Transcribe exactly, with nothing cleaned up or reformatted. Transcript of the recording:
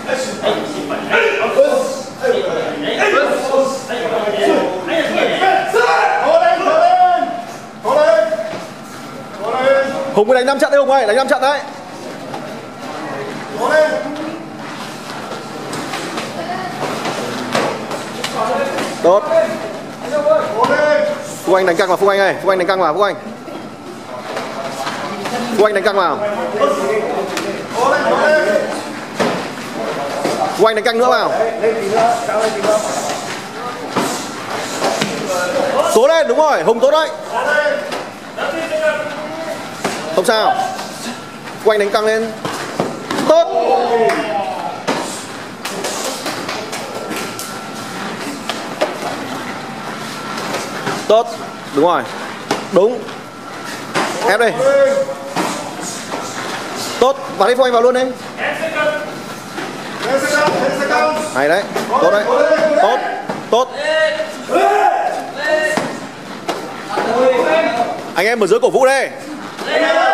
Hùng đánh năm trận đấy Hùng ơi, đánh năm trận đấy. Tốt. Phúc Anh đánh căng vào Phúc Anh ơi, Phúc Anh đánh căng vào Phúc Anh. Phúc Anh đánh căng vào. Phúc Anh đánh căng nữa vào. Tốt lên, đúng rồi, Hùng tốt đấy. Không sao. Phúc Anh đánh căng lên. Tốt. Tốt, đúng rồi. Đúng. Ép đi. Tốt, vào đi Phúc Anh vào luôn đi. Hay đấy, tốt đấy. Tốt, tốt. Anh em ở dưới cổ vũ đây.